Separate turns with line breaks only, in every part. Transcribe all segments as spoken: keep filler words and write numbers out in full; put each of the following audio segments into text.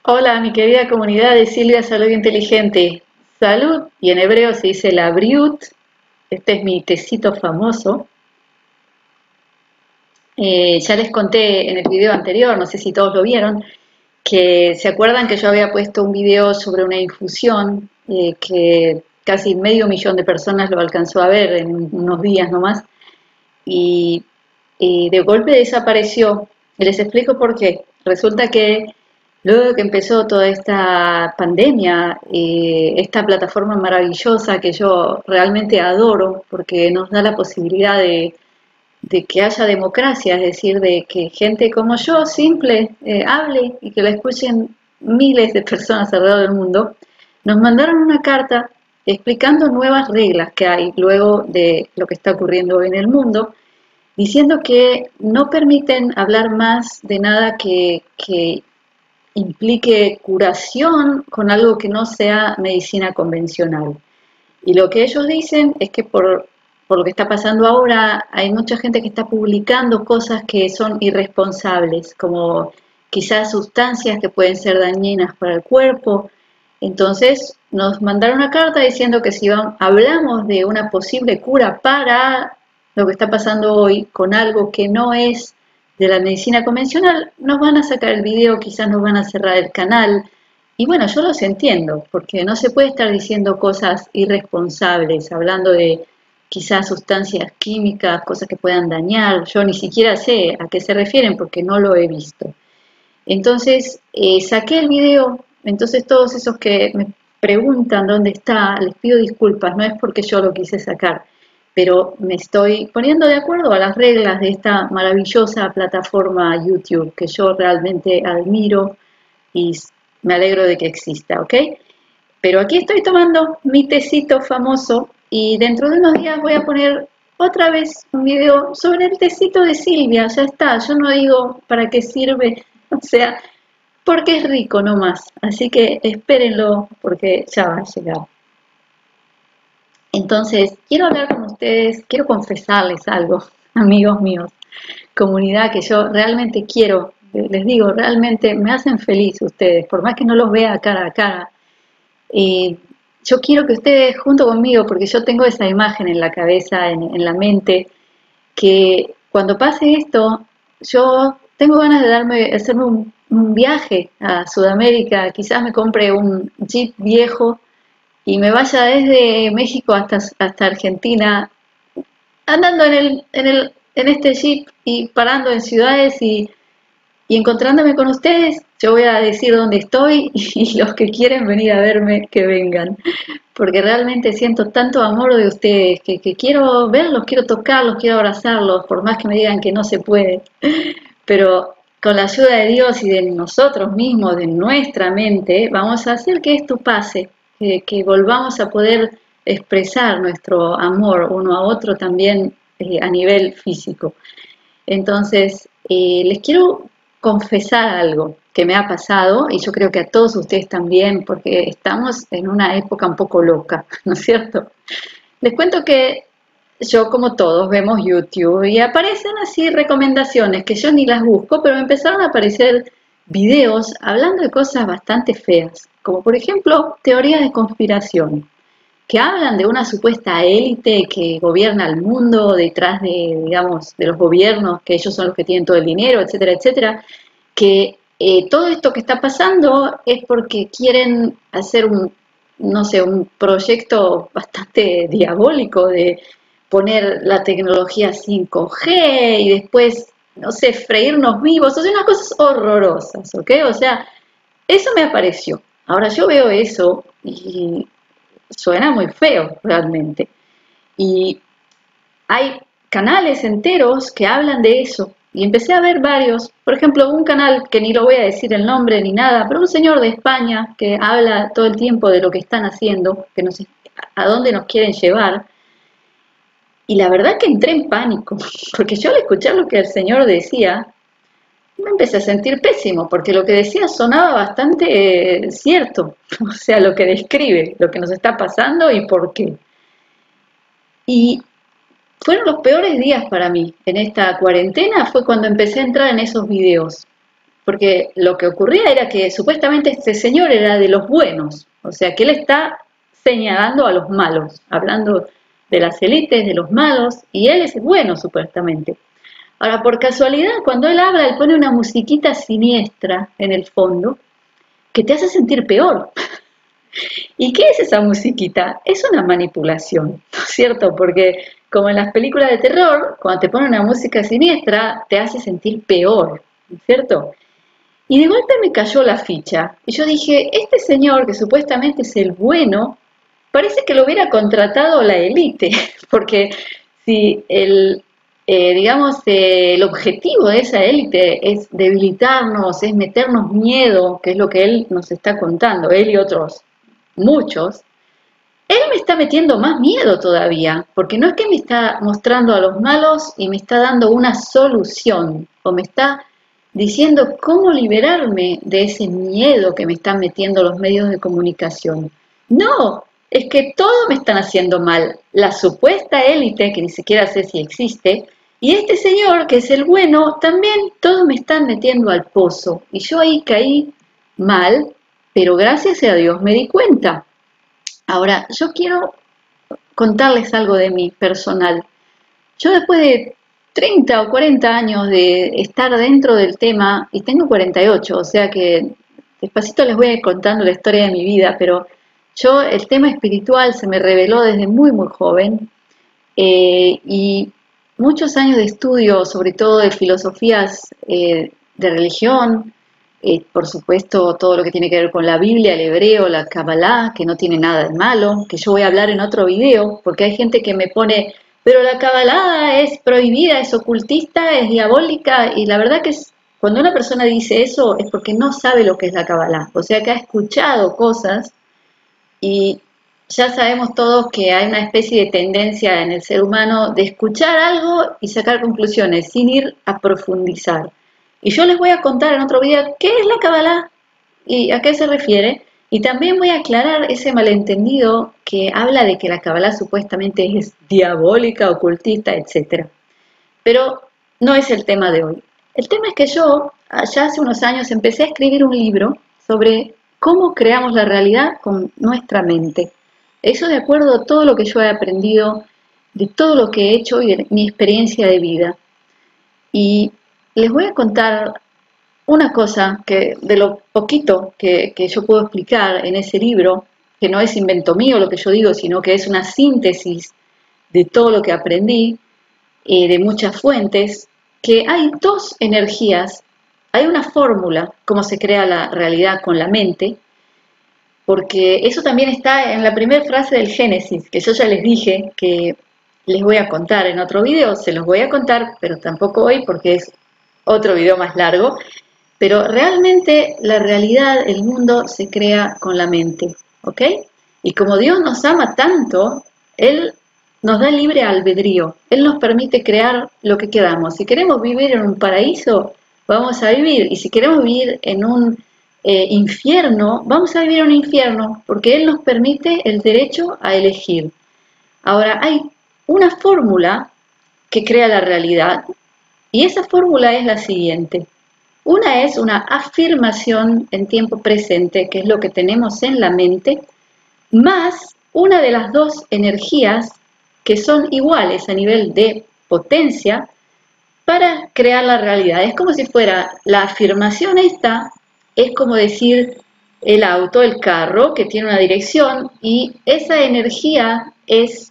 Hola, mi querida comunidad de Silvia Salud Inteligente. Salud, y en hebreo se dice la briut. Este es mi tecito famoso. Eh, ya les conté en el video anterior, no sé si todos lo vieron, que se acuerdan que yo había puesto un video sobre una infusión eh, que casi medio millón de personas lo alcanzó a ver en unos días nomás, y, y de golpe desapareció. Y les explico por qué. Resulta que luego que empezó toda esta pandemia, eh, esta plataforma maravillosa que yo realmente adoro porque nos da la posibilidad de, de que haya democracia, es decir, de que gente como yo, simple, eh, hable y que la escuchen miles de personas alrededor del mundo, nos mandaron una carta explicando nuevas reglas que hay luego de lo que está ocurriendo hoy en el mundo, diciendo que no permiten hablar más de nada que, que implique curación con algo que no sea medicina convencional. Y lo que ellos dicen es que por, por lo que está pasando ahora, hay mucha gente que está publicando cosas que son irresponsables, como quizás sustancias que pueden ser dañinas para el cuerpo. Entonces nos mandaron una carta diciendo que si hablamos de una posible cura para lo que está pasando hoy con algo que no es de la medicina convencional, nos van a sacar el video, quizás nos van a cerrar el canal. Y bueno, yo los entiendo, porque no se puede estar diciendo cosas irresponsables, hablando de quizás sustancias químicas, cosas que puedan dañar. Yo ni siquiera sé a qué se refieren porque no lo he visto. Entonces, eh, saqué el video. Entonces todos esos que me preguntan dónde está, les pido disculpas, no es porque yo lo quise sacar, pero me estoy poniendo de acuerdo a las reglas de esta maravillosa plataforma YouTube que yo realmente admiro y me alegro de que exista, ¿ok? Pero aquí estoy tomando mi tecito famoso y dentro de unos días voy a poner otra vez un video sobre el tecito de Silvia, ya está, yo no digo para qué sirve, o sea, porque es rico nomás, así que espérenlo porque ya va a llegar. Entonces, quiero hablar con ustedes, quiero confesarles algo, amigos míos, comunidad que yo realmente quiero, les digo, realmente me hacen feliz ustedes, por más que no los vea cara a cara. Eh, yo quiero que ustedes junto conmigo, porque yo tengo esa imagen en la cabeza, en, en la mente, que cuando pase esto, yo tengo ganas de darme, hacerme un, un viaje a Sudamérica, quizás me compre un jeep viejo y me vaya desde México hasta, hasta Argentina, andando en, el, en, el, en este jeep y parando en ciudades y, y encontrándome con ustedes. Yo voy a decir dónde estoy y los que quieren venir a verme, que vengan, porque realmente siento tanto amor de ustedes, que, que quiero verlos, quiero tocarlos, quiero abrazarlos, por más que me digan que no se puede, pero con la ayuda de Dios y de nosotros mismos, de nuestra mente, vamos a hacer que esto pase, que, que volvamos a poder expresar nuestro amor uno a otro también eh, a nivel físico. Entonces, eh, les quiero confesar algo que me ha pasado y yo creo que a todos ustedes también, porque estamos en una época un poco loca, ¿no es cierto? Les cuento que yo, como todos, vemos YouTube y aparecen así recomendaciones que yo ni las busco, pero me empezaron a aparecer videos hablando de cosas bastante feas, como por ejemplo teorías de conspiración, que hablan de una supuesta élite que gobierna el mundo detrás de, digamos, de los gobiernos, que ellos son los que tienen todo el dinero, etcétera, etcétera, que eh, todo esto que está pasando es porque quieren hacer un, no sé, un proyecto bastante diabólico de poner la tecnología cinco G y después, no sé, freírnos vivos, o sea, unas cosas horrorosas, ¿ok? O sea, eso me apareció. Ahora yo veo eso y suena muy feo realmente. Y hay canales enteros que hablan de eso. Y empecé a ver varios. Por ejemplo, un canal que ni lo voy a decir el nombre ni nada, pero un señor de España que habla todo el tiempo de lo que están haciendo, que no sé a dónde nos quieren llevar. Y la verdad que entré en pánico, porque yo al escuchar lo que el señor decía, me empecé a sentir pésimo, porque lo que decía sonaba bastante eh, cierto, o sea, lo que describe, lo que nos está pasando y por qué. Y fueron los peores días para mí en esta cuarentena, fue cuando empecé a entrar en esos videos. porque lo que ocurría era que supuestamente este señor era de los buenos, o sea que él está señalando a los malos, hablando de las élites, de los malos, y él es bueno supuestamente. Ahora, por casualidad, cuando él habla, él pone una musiquita siniestra en el fondo que te hace sentir peor. ¿Y qué es esa musiquita? Es una manipulación, ¿no es cierto? Porque como en las películas de terror, cuando te ponen una música siniestra, te hace sentir peor, ¿no es cierto? Y de golpe me cayó la ficha. Y yo dije, este señor, que supuestamente es el bueno, parece que lo hubiera contratado la élite, porque si el, eh, digamos, eh, el objetivo de esa élite es debilitarnos, es meternos miedo, que es lo que él nos está contando, él y otros muchos, él me está metiendo más miedo todavía, porque no es que me está mostrando a los malos y me está dando una solución, o me está diciendo cómo liberarme de ese miedo que me están metiendo los medios de comunicación. No, es que todo me están haciendo mal. La supuesta élite, que ni siquiera sé si existe, y este señor, que es el bueno, también todos me están metiendo al pozo. Y yo ahí caí mal, pero gracias a Dios me di cuenta. Ahora, yo quiero contarles algo de mí personal. Yo después de treinta o cuarenta años de estar dentro del tema, y tengo cuarenta y ocho, o sea que despacito les voy a ir contando la historia de mi vida, pero yo el tema espiritual se me reveló desde muy muy joven, eh, y muchos años de estudio, sobre todo de filosofías eh, de religión, eh, por supuesto todo lo que tiene que ver con la Biblia, el hebreo, la Kabbalah, que no tiene nada de malo, que yo voy a hablar en otro video, porque hay gente que me pone, pero la Kabbalah es prohibida, es ocultista, es diabólica, y la verdad que es, cuando una persona dice eso es porque no sabe lo que es la Kabbalah, o sea que ha escuchado cosas y ya sabemos todos que hay una especie de tendencia en el ser humano de escuchar algo y sacar conclusiones sin ir a profundizar. Y yo les voy a contar en otro video qué es la Kabbalah y a qué se refiere. Y también voy a aclarar ese malentendido que habla de que la Kabbalah supuestamente es diabólica, ocultista, etcétera. Pero no es el tema de hoy. El tema es que yo, allá hace unos años, empecé a escribir un libro sobre cómo creamos la realidad con nuestra mente. Eso de acuerdo a todo lo que yo he aprendido, de todo lo que he hecho y de mi experiencia de vida. Y les voy a contar una cosa que de lo poquito que, que yo puedo explicar en ese libro, que no es invento mío lo que yo digo, sino que es una síntesis de todo lo que aprendí, eh, de muchas fuentes, que hay dos energías, hay una fórmula, cómo se crea la realidad con la mente, porque eso también está en la primera frase del Génesis, que yo ya les dije que les voy a contar en otro video, se los voy a contar, pero tampoco hoy porque es otro video más largo, pero realmente la realidad, el mundo se crea con la mente, ¿ok? Y como Dios nos ama tanto, Él nos da libre albedrío, Él nos permite crear lo que queramos. Si queremos vivir en un paraíso, vamos a vivir, y si queremos vivir en un eh, infierno, vamos a vivir en un infierno, porque Él nos permite el derecho a elegir. Ahora, hay una fórmula que crea la realidad, y esa fórmula es la siguiente. Una es una afirmación en tiempo presente, que es lo que tenemos en la mente, más una de las dos energías que son iguales a nivel de potencia para crear la realidad. Es como si fuera la afirmación esta, es como decir el auto, el carro, que tiene una dirección, y esa energía es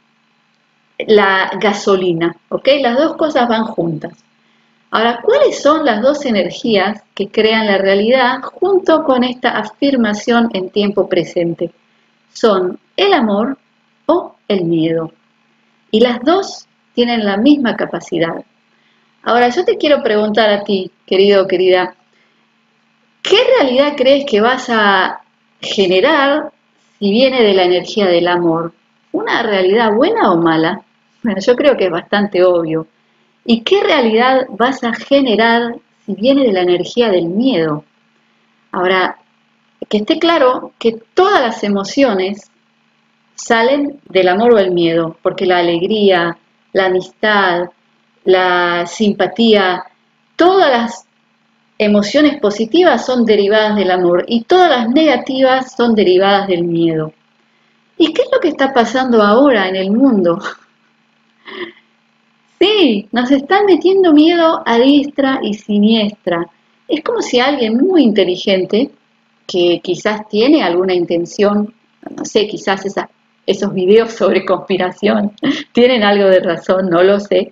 la gasolina, ¿ok? Las dos cosas van juntas. Ahora, ¿cuáles son las dos energías que crean la realidad junto con esta afirmación en tiempo presente? Son el amor o el miedo. Y las dos tienen la misma capacidad. Ahora, yo te quiero preguntar a ti, querido o querida, ¿qué realidad crees que vas a generar si viene de la energía del amor? ¿Una realidad buena o mala? Bueno, yo creo que es bastante obvio. ¿Y qué realidad vas a generar si viene de la energía del miedo? Ahora, que esté claro que todas las emociones salen del amor o el miedo, porque la alegría, la amistad, la simpatía, todas las emociones positivas son derivadas del amor y todas las negativas son derivadas del miedo. ¿Y qué es lo que está pasando ahora en el mundo? Sí, nos están metiendo miedo a diestra y siniestra. Es como si alguien muy inteligente, que quizás tiene alguna intención, no sé, quizás esa, esos videos sobre conspiración tienen algo de razón, no lo sé.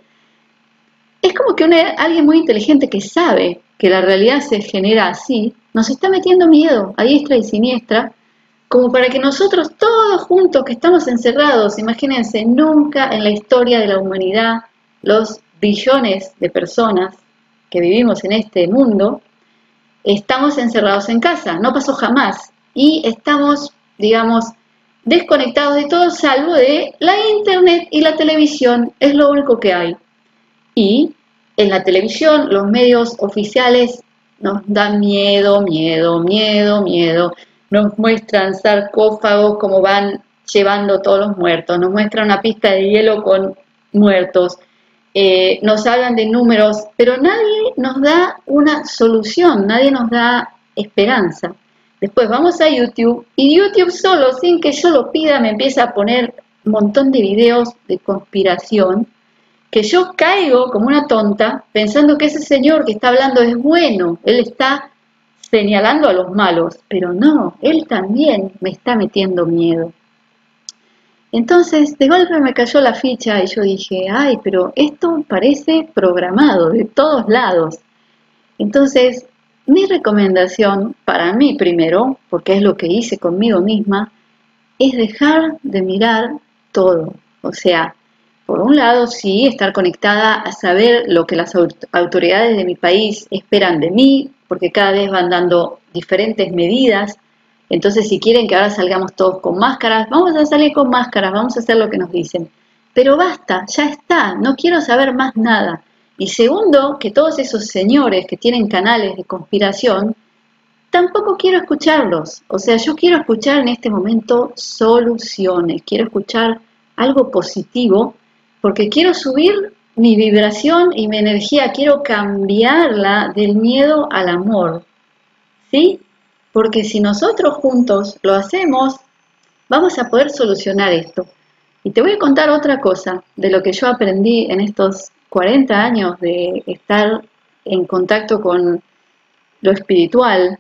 Es como que una, alguien muy inteligente que sabe que la realidad se genera así, nos está metiendo miedo a diestra y siniestra, como para que nosotros todos juntos que estamos encerrados, imagínense, nunca en la historia de la humanidad, los billones de personas que vivimos en este mundo, estamos encerrados en casa, no pasó jamás, y estamos, digamos, desconectados de todo salvo de la internet y la televisión, es lo único que hay. Y en la televisión los medios oficiales nos dan miedo, miedo, miedo, miedo. Nos muestran sarcófagos como van llevando todos los muertos, nos muestran una pista de hielo con muertos, eh, nos hablan de números, pero nadie nos da una solución, nadie nos da esperanza. Después vamos a YouTube y YouTube solo, sin que yo lo pida, me empieza a poner un montón de videos de conspiración, que yo caigo como una tonta pensando que ese señor que está hablando es bueno, él está señalando a los malos, pero no, él también me está metiendo miedo. Entonces, de golpe me cayó la ficha y yo dije, ay, pero esto parece programado de todos lados. Entonces, mi recomendación para mí primero, porque es lo que hice conmigo misma, es dejar de mirar todo. O sea, por un lado, sí, estar conectada a saber lo que las autoridades de mi país esperan de mí, porque cada vez van dando diferentes medidas. Entonces, si quieren que ahora salgamos todos con máscaras, vamos a salir con máscaras, vamos a hacer lo que nos dicen. Pero basta, ya está, no quiero saber más nada. Y segundo, que todos esos señores que tienen canales de conspiración, tampoco quiero escucharlos. O sea, yo quiero escuchar en este momento soluciones, quiero escuchar algo positivo, porque quiero subir mi vibración y mi energía, quiero cambiarla del miedo al amor, ¿sí? Porque si nosotros juntos lo hacemos, vamos a poder solucionar esto. Y te voy a contar otra cosa de lo que yo aprendí en estos cuarenta años de estar en contacto con lo espiritual,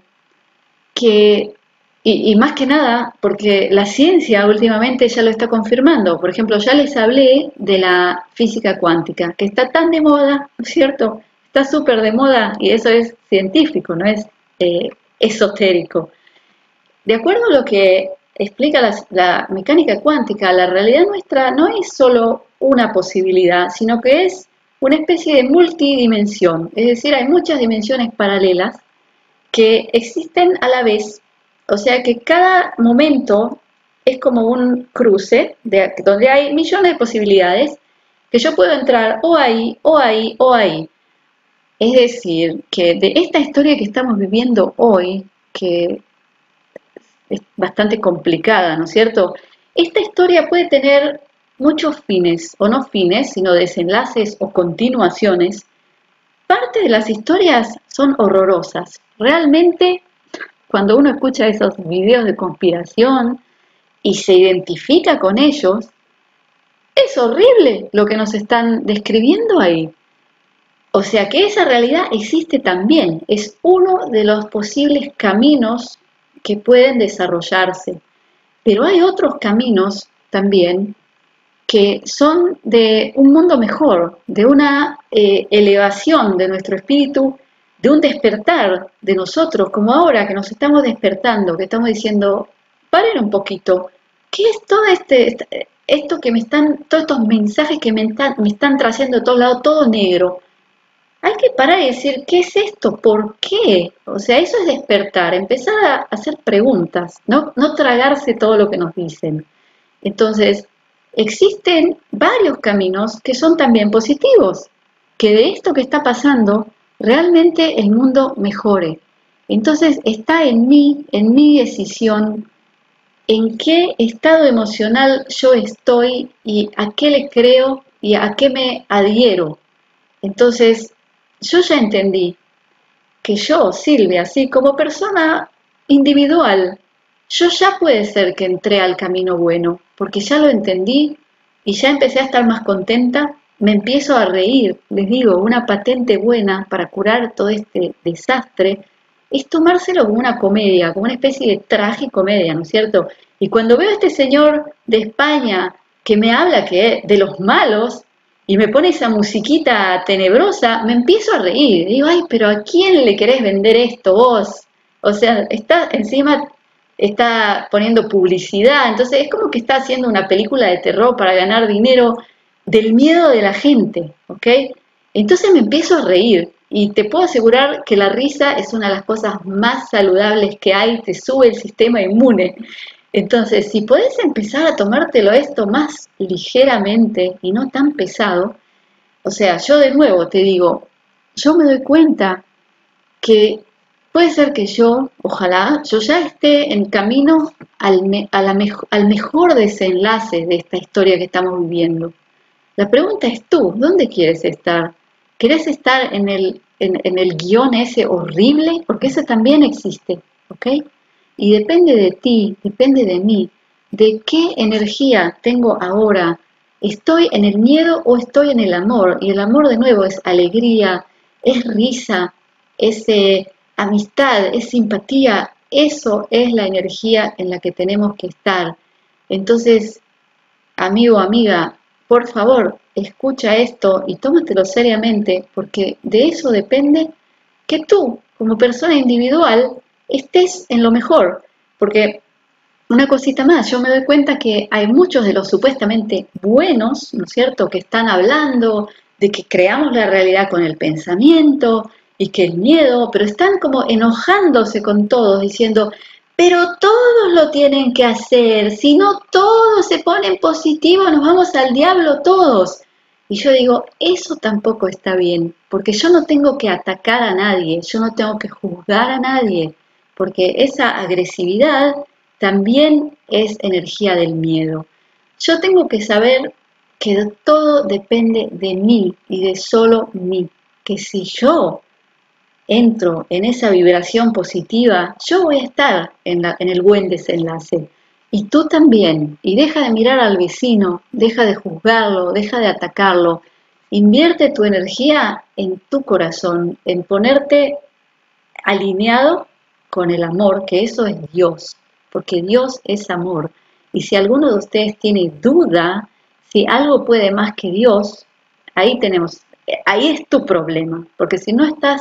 que, y, y más que nada, porque la ciencia últimamente ya lo está confirmando. Por ejemplo, ya les hablé de la física cuántica, que está tan de moda, ¿no es cierto? Está súper de moda y eso es científico, no es eh, esotérico. De acuerdo a lo que explica la, la mecánica cuántica, la realidad nuestra no es solo una posibilidad, sino que es una especie de multidimensión. Es decir, hay muchas dimensiones paralelas que existen a la vez, o sea que cada momento es como un cruce de, donde hay millones de posibilidades que yo puedo entrar o ahí, o ahí, o ahí. Es decir, que de esta historia que estamos viviendo hoy, que es bastante complicada, ¿no es cierto? Esta historia puede tener muchos fines, o no fines, sino desenlaces o continuaciones. Parte de las historias son horrorosas. Realmente, cuando uno escucha esos videos de conspiración y se identifica con ellos, es horrible lo que nos están describiendo ahí. O sea que esa realidad existe también, es uno de los posibles caminos que pueden desarrollarse. Pero hay otros caminos también que son de un mundo mejor, de una eh, elevación de nuestro espíritu, de un despertar de nosotros, como ahora que nos estamos despertando, que estamos diciendo, paren un poquito, ¿qué es todo este, esto que me están, todos estos mensajes que me están, me están trayendo de todos lados, todo negro? Hay que parar y decir, ¿qué es esto? ¿Por qué? O sea, eso es despertar, empezar a hacer preguntas, no, no tragarse todo lo que nos dicen. Entonces, existen varios caminos que son también positivos, que de esto que está pasando, realmente el mundo mejore. Entonces, está en mí, en mi decisión, en qué estado emocional yo estoy y a qué le creo y a qué me adhiero. Entonces, yo ya entendí que yo, Silvia, sí, como persona individual, yo ya puede ser que entré al camino bueno, porque ya lo entendí y ya empecé a estar más contenta, me empiezo a reír, les digo, una patente buena para curar todo este desastre es tomárselo como una comedia, como una especie de tragicomedia, ¿no es cierto? Y cuando veo a este señor de España que me habla que de los malos y me pone esa musiquita tenebrosa, me empiezo a reír. Digo, ay, pero ¿a quién le querés vender esto vos? O sea, está encima, está poniendo publicidad, entonces es como que está haciendo una película de terror para ganar dinero del miedo de la gente, ¿ok? Entonces me empiezo a reír y te puedo asegurar que la risa es una de las cosas más saludables que hay, te sube el sistema inmune. Entonces, si podés empezar a tomártelo esto más ligeramente y no tan pesado, o sea, yo de nuevo te digo, yo me doy cuenta que puede ser que yo, ojalá, yo ya esté en camino al, me, a la mejo, al mejor desenlace de esta historia que estamos viviendo. La pregunta es tú, ¿dónde quieres estar? ¿Querés estar en el, en, en el guión ese horrible? Porque ese también existe, ¿ok? Y depende de ti, depende de mí, de qué energía tengo ahora. ¿Estoy en el miedo o estoy en el amor? Y el amor de nuevo es alegría, es risa, es eh, amistad, es simpatía. Eso es la energía en la que tenemos que estar. Entonces, amigo o amiga, por favor, escucha esto y tómatelo seriamente, porque de eso depende que tú, como persona individual, estés en lo mejor. Porque una cosita más, yo me doy cuenta que hay muchos de los supuestamente buenos, ¿no es cierto?, que están hablando de que creamos la realidad con el pensamiento y que el miedo, pero están como enojándose con todos, diciendo, pero todos lo tienen que hacer, si no todos se ponen positivos, nos vamos al diablo todos. Y yo digo, eso tampoco está bien, porque yo no tengo que atacar a nadie, yo no tengo que juzgar a nadie, porque esa agresividad también es energía del miedo. Yo tengo que saber que todo depende de mí y de solo mí, que si yo entro en esa vibración positiva, yo voy a estar en, la, en el buen desenlace. Y tú también. Y deja de mirar al vecino, deja de juzgarlo, deja de atacarlo. Invierte tu energía en tu corazón, en ponerte alineado con el amor, que eso es Dios, porque Dios es amor. Y si alguno de ustedes tiene duda, si algo puede más que Dios, ahí tenemos, ahí es tu problema, porque si no estás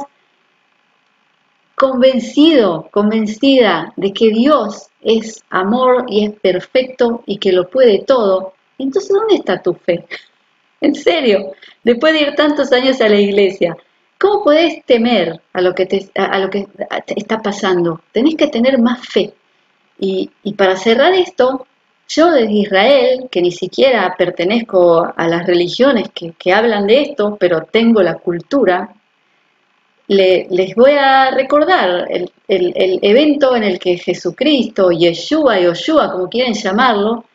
convencido, convencida de que Dios es amor y es perfecto y que lo puede todo, entonces ¿dónde está tu fe? En serio, después de ir tantos años a la iglesia, ¿cómo podés temer a lo que te, a lo que te está pasando? Tenés que tener más fe. Y, y para cerrar esto, yo desde Israel, que ni siquiera pertenezco a las religiones que, que hablan de esto, pero tengo la cultura, le, les voy a recordar el, el, el evento en el que Jesucristo, Yeshua, Yoshua, como quieren llamarlo,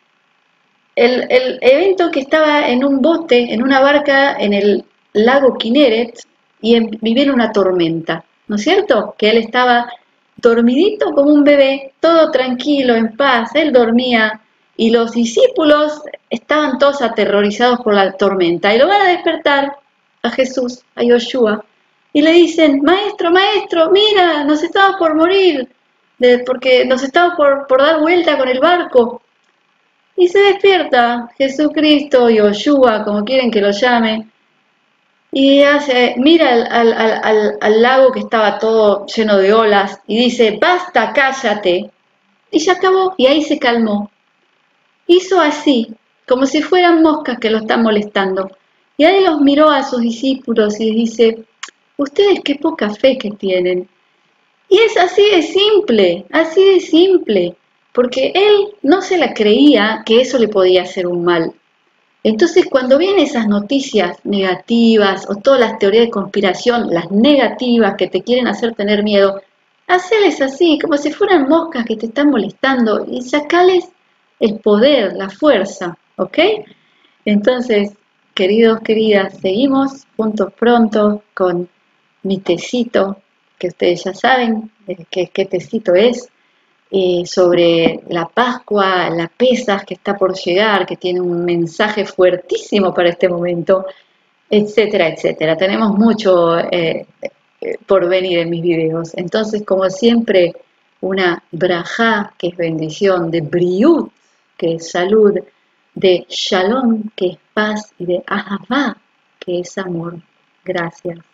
el, el evento que estaba en un bote, en una barca en el lago Kineret, y en, vivía en una tormenta, ¿no es cierto? Que él estaba dormidito como un bebé, todo tranquilo, en paz, él dormía, y los discípulos estaban todos aterrorizados por la tormenta, y lo van a despertar a Jesús, a Yoshua, y le dicen, maestro, maestro, mira, nos estamos por morir, de, porque nos estamos por, por dar vuelta con el barco. Y se despierta Jesucristo, Yoshua, como quieren que lo llame, y hace, mira al, al, al, al lago que estaba todo lleno de olas, y dice, basta, cállate. Y se acabó, y ahí se calmó. Hizo así, como si fueran moscas que lo están molestando. Y ahí los miró a sus discípulos y les dice, ustedes qué poca fe que tienen. Y es así de simple, así de simple, porque él no se la creía que eso le podía hacer un mal. Entonces, cuando vienen esas noticias negativas o todas las teorías de conspiración, las negativas que te quieren hacer tener miedo, haceles así, como si fueran moscas que te están molestando y sacales el poder, la fuerza, ¿ok? Entonces, queridos, queridas, seguimos juntos pronto con mi tecito que ustedes ya saben eh, qué, qué tecito es, eh, sobre la Pascua, la Pesaj que está por llegar, que tiene un mensaje fuertísimo para este momento, etcétera, etcétera. Tenemos mucho eh, eh, por venir en mis videos. Entonces, como siempre, una brajá, que es bendición, de briut, que es salud, de shalom, que es paz, y de ahavá, que es amor. Gracias.